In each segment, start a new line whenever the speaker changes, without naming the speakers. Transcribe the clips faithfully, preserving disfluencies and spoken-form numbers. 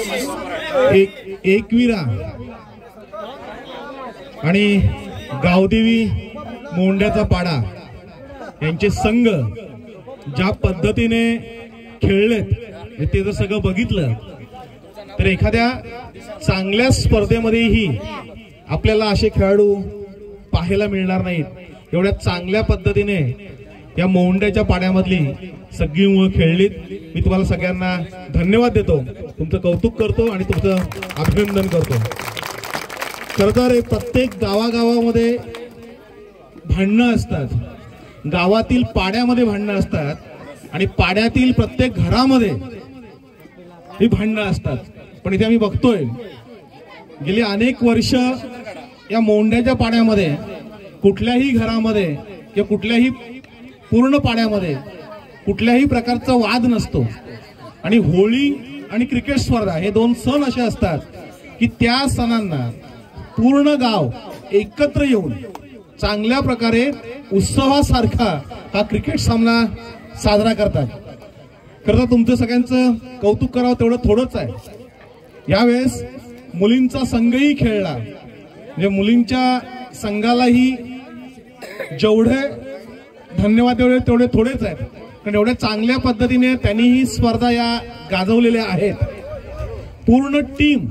एक एकविरा आणि गावदेवी मोंड्याचा पाडा यांचे संघ ज्या पद्धतीने खेळलेत ते जर सगळं बघितलं तर एखाद्या चांगल्या स्पर्धेमध्येही आपल्याला असे खेळाडू पाहायला मिळणार नाहीत. एवढ्या चांगल्या पद्धतीने या मोंड्याच्या पाड्यामधली सगळी मुलं खेळलीत. मी तुम्हाला सगळ्यांना धन्यवाद देतो, तुमचं कौतुक करतो आणि तुमचं अभिनंदन करतो. खरं तर प्रत्येक गावागावामध्ये भांडणं असतात, गावातील पाड्यामध्ये भांडणं असतात आणि पाड्यातील प्रत्येक घरामध्ये ही भांडणं असतात. पण इथे आम्ही बघतोय गेली अनेक वर्ष या मोंड्याच्या पाड्यामध्ये कुठल्याही घरामध्ये किंवा कुठल्याही पूर्ण पाड्यामध्ये कुठल्याही प्रकारचा वाद नसतो. आणि होळी आणि क्रिकेट स्पर्धा हे दोन सण असे असतात की त्या सणांना पूर्ण गाव एकत्र येऊन चांगल्या प्रकारे उत्सवासारखा हा क्रिकेट सामना साजरा करतात. खरं तर तुमचं सगळ्यांचं कौतुक करावं तेवढं थोडंच आहे. यावेळेस मुलींचा संघही खेळला, म्हणजे मुलींच्या संघालाही जेवढे धन्यवाद तेवढे तेवढे थोडेच आहेत, कारण एवढ्या चांगल्या पद्धतीने त्यांनी ही स्पर्धा या गाजवलेल्या आहेत. पूर्ण टीम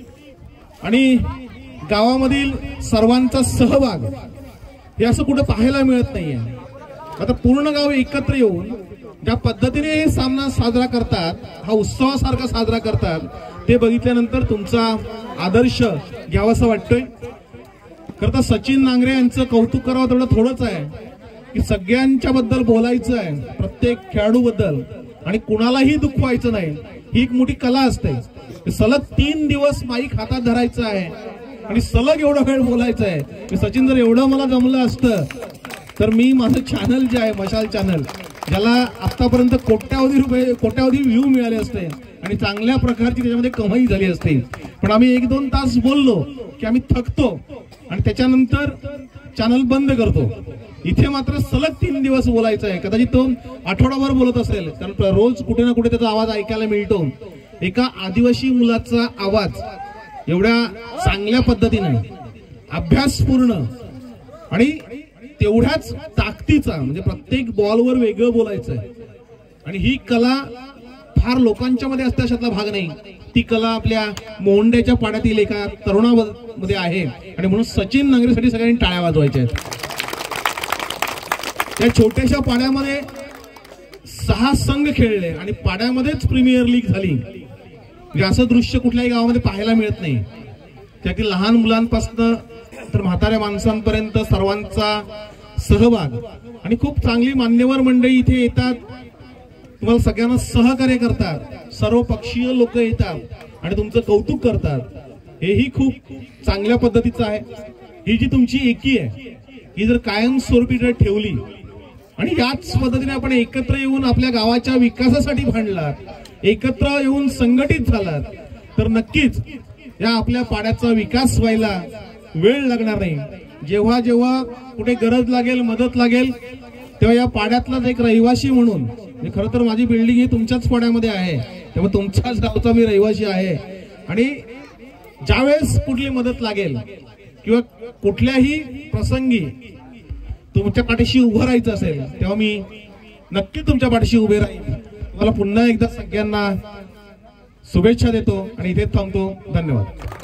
आणि गावामधील सर्वांचा सहभाग हे असं कुठं पाहायला मिळत नाहीये. आता पूर्ण गाव एकत्र येऊन ज्या पद्धतीने हे सामना साजरा करतात, हा उत्सवासारखा साजरा करतात, ते बघितल्यानंतर तुमचा आदर्श घ्यावासा वाटतोय. खरं तर सचिन नांगरे यांचं कौतुक करावं तेवढं थोडंच आहे की सगळ्यांच्या बद्दल बोलायचं आहे, प्रत्येक खेळाडू बद्दल, आणि कुणालाही दुखवायचं नाही. ही एक मोठी कला असते. सलग तीन दिवस माईक हातात धरायचं आहे आणि सलग एवढा वेळ बोलायचं आहे. सचिन जर एवढं मला जमलं असतं तर मी माझं चॅनल जे आहे मशाल चॅनल, ज्याला आतापर्यंत कोट्यावधी रुपये कोट्यावधी व्ह्यू मिळाले असते आणि चांगल्या प्रकारची त्याच्यामध्ये कमाई झाली असते. पण आम्ही एक दोन तास बोललो की आम्ही थकतो आणि त्याच्यानंतर चॅनल बंद करतो. इथे मात्र सलग तीन दिवस बोलायचं आहे. कदाचित तो आठवडाभर बोलत असेल, कारण रोज कुठे ना कुठे त्याचा आवाज ऐकायला मिळतो. एका आदिवासी मुलाचा आवाज एवढ्या चांगल्या पद्धतीने अभ्यासपूर्ण आणि तेवढ्याच ताकदीचा, म्हणजे प्रत्येक बॉलवर वेगळं बोलायचं आहे. आणि ही कला फार लोकांच्या मध्ये असते अशातला भाग नाही. ती कला आपल्या मोंड्याच्या पाड्यातील एका तरुणामध्ये आहे आणि म्हणून सचिन नांगरेसाठी सगळ्यांनी टाळ्या वाजवायच्या आहेत. त्या छोट्याशा पाड्यामध्ये सहा संघ खेळले आणि पाड्यामध्येच प्रीमियर लीग झाली. म्हणजे असं दृश्य कुठल्याही गावामध्ये पाहायला मिळत नाही. त्यातील लहान मुलांपासून तर म्हाताऱ्या माणसांपर्यंत सर्वांचा सहभाग आणि खूप चांगली मान्यवर मंडळी इथे येतात, तुम्हाला सगळ्यांना सहकार्य करतात. सर्व पक्षीय लोक येतात आणि तुमचं कौतुक करतात. हेही खूप चांगल्या पद्धतीचं आहे. ही जी तुमची एकी आहे ही जर कायमस्वरूपी जर ठेवली आणि याच पद्धतीने आपण एकत्र येऊन आपल्या गावाच्या विकासासाठी भांडलात, एकत्र येऊन संघटित झालात, तर नक्कीच या आपल्या पाड्याचा विकास व्हायला वेळ लागणार नाही. जेव्हा जेव्हा कुठे गरज लागेल, मदत लागेल, तेव्हा या पाड्यातलाच एक रहिवासी म्हणून, खरं तर माझी बिल्डिंग ही तुमच्याच पाड्यामध्ये आहे, तेव्हा तुमच्याच गावचा मी रहिवासी आहे. आणि ज्यावेळेस कुठली मदत लागेल किंवा कुठल्याही प्रसंगी तुमच्या पाठीशी उभं राहायचं असेल, तेव्हा मी नक्की तुमच्या पाठीशी उभे राहील. मला पुन्हा एकदा सगळ्यांना शुभेच्छा देतो आणि इथे थांबतो. धन्यवाद.